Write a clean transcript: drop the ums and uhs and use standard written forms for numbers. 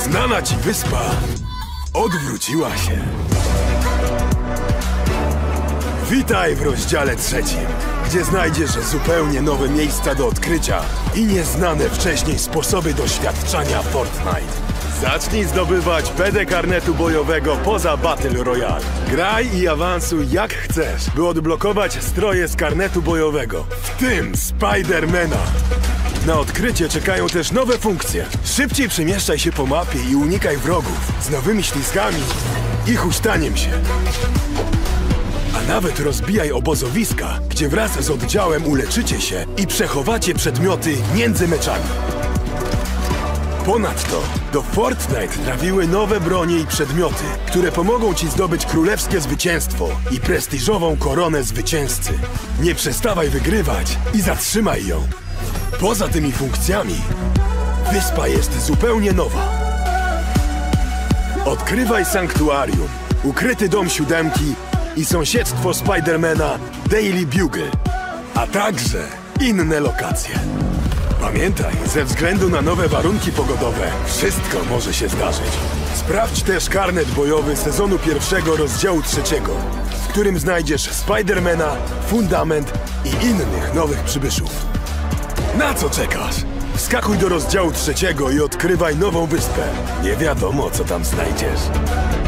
Znana ci wyspa odwróciła się. Witaj w rozdziale 3, gdzie znajdziesz zupełnie nowe miejsca do odkrycia i nieznane wcześniej sposoby doświadczania Fortnite. Zacznij zdobywać PD karnetu bojowego poza Battle Royale. Graj i awansuj jak chcesz, by odblokować stroje z karnetu bojowego, w tym Spidermana. Na odkrycie czekają też nowe funkcje. Szybciej przemieszczaj się po mapie i unikaj wrogów z nowymi ślizgami i huśtaniem się. A nawet rozbijaj obozowiska, gdzie wraz z oddziałem uleczycie się i przechowacie przedmioty między meczami. Ponadto do Fortnite trafiły nowe bronie i przedmioty, które pomogą ci zdobyć królewskie zwycięstwo i prestiżową koronę zwycięzcy. Nie przestawaj wygrywać i zatrzymaj ją. Poza tymi funkcjami, wyspa jest zupełnie nowa. Odkrywaj sanktuarium, ukryty dom 7 i sąsiedztwo Spidermana Daily Bugle, a także inne lokacje. Pamiętaj, ze względu na nowe warunki pogodowe, wszystko może się zdarzyć. Sprawdź też karnet bojowy sezonu 1 rozdziału 3, w którym znajdziesz Spidermana, Fundament i innych nowych przybyszów. Na co czekasz? Wskakuj do rozdziału 3 i odkrywaj nową wyspę. Nie wiadomo, co tam znajdziesz.